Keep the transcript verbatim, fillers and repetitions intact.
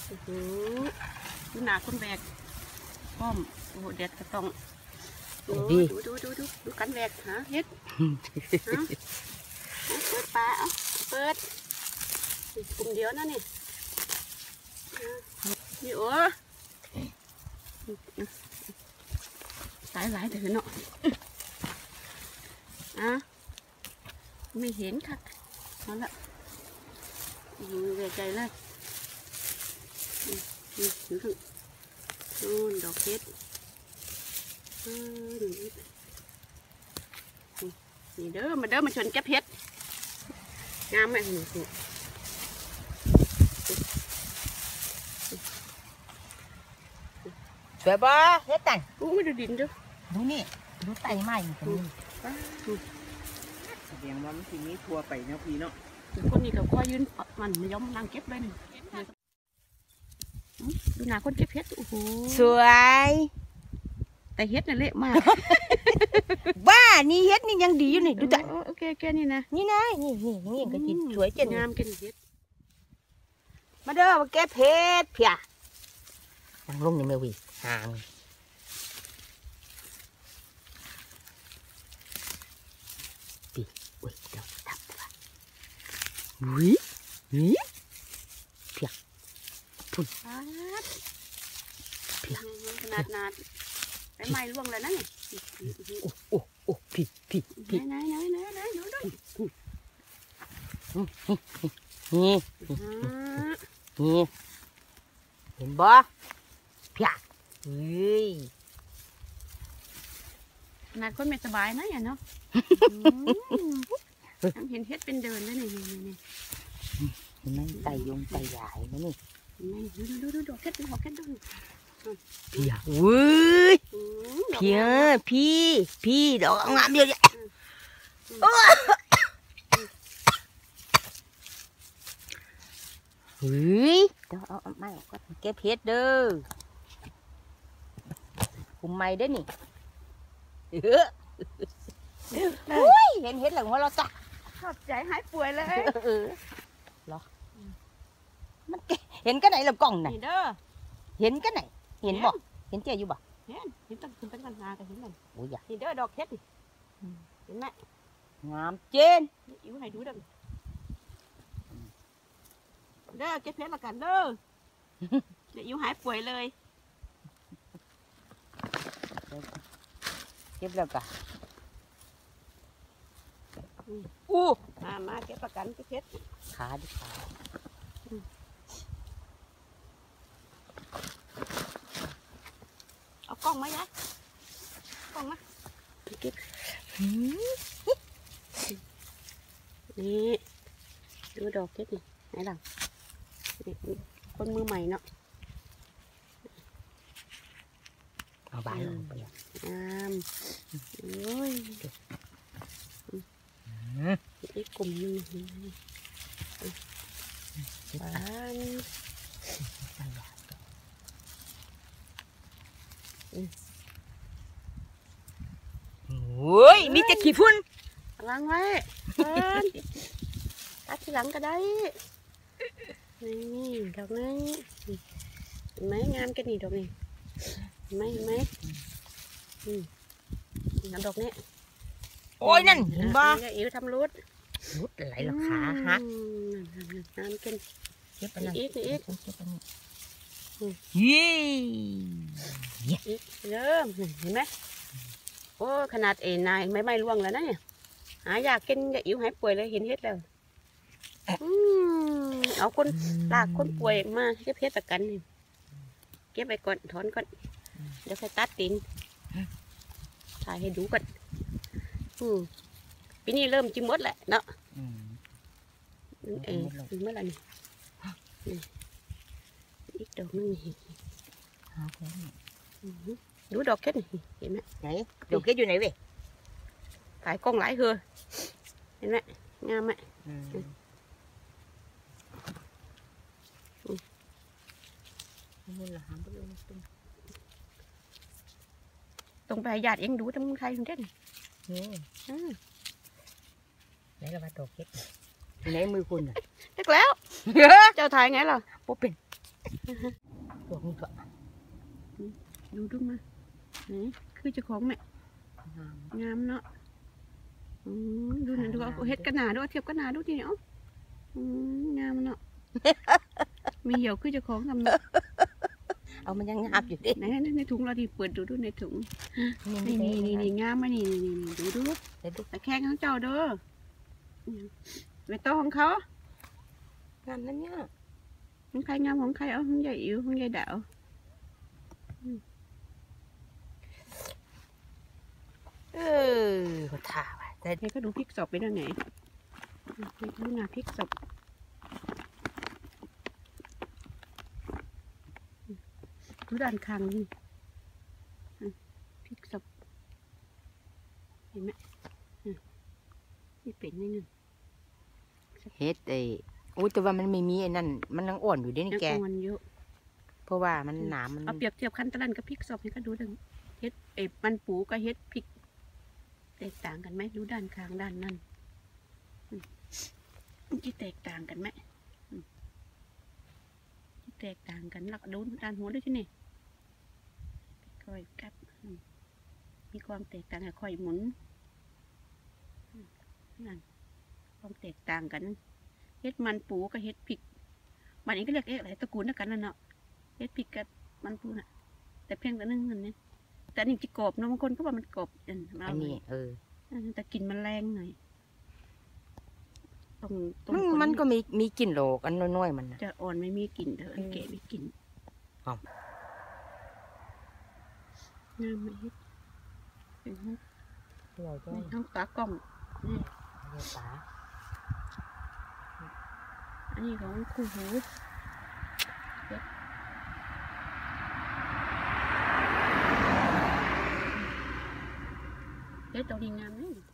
ดูหนาคนแบกป้อมโอ้เด็ดก็ต้องดูดูดูดูดูดูกันแบกหาเฮ็ดเปิดปลาเอาเปิดกลุ่มเดียวนั่นนี่นี่โอ้ตายหลายแต่เนาะอ่ะไม่เห็นค่ะเอาละยิงเวใจเลยนี่ถึงถึงนู่นดอกเพชรนี่เด้อมาเด้อมาชนแก้เพชรงามไหมหนูสวยบ่เฮ็ดแต่งอู้ไม่ดูดินดูดูนี่ดูไตใหม่ตรงนี้แสดงว่ามันทีนี้ทัวไปเนาะพี่เนาะคนนี้กับข้อยืนมันไม่ยอมนั่งเก็บเลยนี่ดูหนาคนเก็บเพชรโอ้โหสวยแต่เฮ็ดน่ะเละมากบ้านี่เฮ็ดนี่ยังดีอยู่นี่ดูแต่โอเคโอเคนี่นะนี่นะนี่นี่นี่ก็จิสวยเจ๋งงามกันเฮ็ดมาเด้อมาแก้เพชรเพียนั่งลงนี่แม่วิห่างปีอุ้ยเดี๋ยวทับตัวอุ้ยนี่เพียพุ่นเพียขนาดนาดไปไม้ร่วงเลยนะนี่โอ้โอ้โอ้พี่พี่พี่ไหนไหนไหนไหนดูดูนี่นี่เห็นบ่เพียเฮ้ยนาดคนไม่สบายนะอย่าเนาะเห็นเฮ็ดเป็นเดินเลยนี่นี่นี่เห็นไหมไตยงไตใหญ่ไหมนี่นี่ดูดูดูดอกเฮ็ดดอกเฮ็ดดูเพียเว้ยเพียพี่พี่ดอกงามเยอะแยะเฮ้ยเดี๋ยวเอาไม้ออกก็เก็บเพชรเด้อคุมไม้ได้นี่เฮ้ยเห็นเห็ดหลังว่าเราจ้ะขอบใจหายป่วยเลยเออหรอมันเห็นกันไหนลำกล้องไหนเด้อเห็นกันไหนเห็นบ่เห็นเจ๊อยู่บ่เห็นเห็นตั้งคุณตั้งกันนากันเห็นมันโอ้ยนี่เด้อดอกเฮ็ดเห็นไหมงามเจนอิ๋วไหนดูเด้อเด้อเก็บเพชรละกันเด้อเดี๋ยวอิ๋วหายป่วยเลยเก็บแล้วกันอู้มามาเก็บประกันเก็บเพชรขาดิขาเอากล้องมายะกล้องมาเก็บนี่ดูดอกเพชรนี่ไหนล่ะคนมือใหม่เนาะเอาใบลงไปเลยงามโอ้ยอีกกลุ่มนึงบ้านโอ้ยมีแต่ขี้ฝุ่นล้างไว้ตัดทีหลังก็ได้นี่ดอกนี้เห็นไหมงามกันนี่ดอกนี้เห็นไหมเห็นไหมอืมดอกนี้โอ้ยนั่นเห็นบ่อิ๋วทำรุดรุดไหลหลังขาฮะงามกันเก็บไปนั่นอีกอีกยี่อีกเริ่มเห็นไหมโอ้ขนาดเอ็นนายไม่ไม่ร่วงแล้วนะเนี่ยหาอยากกินกับอิ๋วหายป่วยเลยเห็นเฮ็ดแล้วเอาคนลากคนป่วยมาเก็บเฮ็ดประกันนี่เก็บไปก่อนถอนก่อนเดี๋ยวใส่ตัดตีนถ่ายให้ดูก่อนปีนี้เริ่มจิ้มมดแหละเนาะเออเมื่อไรนี่อีกดอกนึงดูดอกแค่นี้เห็นไหมไหนดอกแค่อยู่ไหนเว้ยถ่ายกล้องหลายเฮือเห็นไหมงามไหมตรงไปหยาดเองดูทั้งไทยทั้งเด็ดไหนเรามาดอกแค่ไหนมือคุณอ่ะเล็กแล้วเจ้าถ่ายไงล่ะปุ๊บเป็นตัวนี้ตัวดูดูมานี่คือเจ้าของแม่งามเนาะอืมดูหน่อยดูเอาเฮ็ดกันหนาดูเทียบกันหนาดูทีเนาะอืมงามเนาะมีเหี่ยวคือเจ้าของทำเนาะเอามันยังงามอยู่ดิไหนในถุงเราดิเปิดดูดูในถุงนี่นี่นี่นี่งามมานี่นี่นี่ดูดูเดี๋ยวดูแต่แข้งของเจ้าเด้อไม่ต้องของเขางามนั่นเนี่ยของใครงามของใครเอาของใหญ่อิ๋วของใหญ่ดาวเออเขาถ่าไปแต่เฮ้ก็ดูพริกสอบไปทางไหนดูหน้าพริกสอบดูด้านข้างนี่พริกสอบเห็นไหมนี่เป็นนี่นึงเฮ็ดไอ้โอ้แต่ว่ามันไม่มีไอ้นั่นมันยังอ่อนอยู่ดินี่แกยังอ่อนเยอะเพราะว่ามันหนามมันเอาเปรียบเทียบขั้นตอนกับพริกสอบให้ก็ดูดังเฮ็ดเอ็บมันปูกับเฮ็ดพริกแตกต่างกันไหมดูด้านข้างด้านนั่นที่แตกต่างกันไหมที่แตกต่างกันหลักดูด้านหัวด้วยที่นี่ค่อยกับมีความแตกต่างกับค่อยหมุนนั่นความแตกต่างกันเฮ็ดมันปูกับเฮ็ดพริกมันเองก็เรียกเอ๊ะอะไรตระกูลเดียวกันนั่นเนาะเฮ็ดพริกกับมันปูน่ะแต่เพียงแต่นึงมันเนี่ยแต่อันนี้จะกรอบเนาะบางคนก็ว่ามันกรอบอันอันนี้เออแต่กลิ่นมันแรงหน่อยตรงตรงมันมันก็มีมีกลิ่นโลกอันน้อยๆมันนะจะอ่อนไม่มีกลิ่นเถอะอันแก่มีกลิ่นอ๋องามไหมเฮ็ดเป็นห้องเราก็ในห้องตากล้องนี่เรียกตาอันนี้ของคู่หูเฮ็ดเฮ็ดตัวดีงามเลย